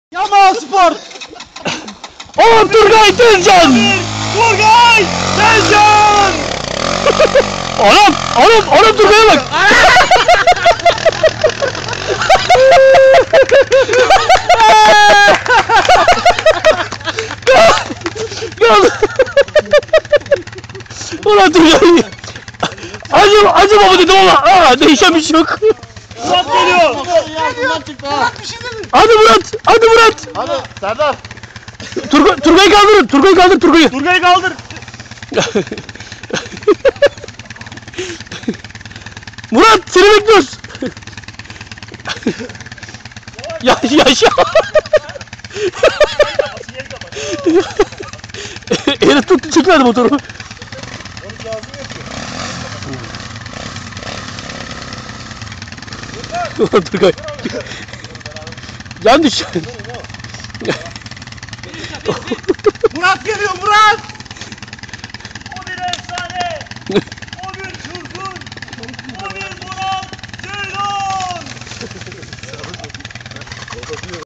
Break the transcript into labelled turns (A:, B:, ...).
A: Yaman Spor.
B: Oğlum Turgay Tezcan.
A: Turgay Tezcan.
B: Oğlum Turgay'a bak. Ulan Turgay. Acaba mı dedim ama değişen bir şey yok.
A: Murat geliyor.
B: Hadi Murat.
A: Hadi Serdar.
B: Turgay'ı kaldırın. Turgay'ı.
A: Turgay'ı kaldır.
B: Murat seni bekliyoruz. Yaşa. Herif tuttu çekmedi motoru. Ulan Turgay. Can düş.
A: Murat geliyor Murat.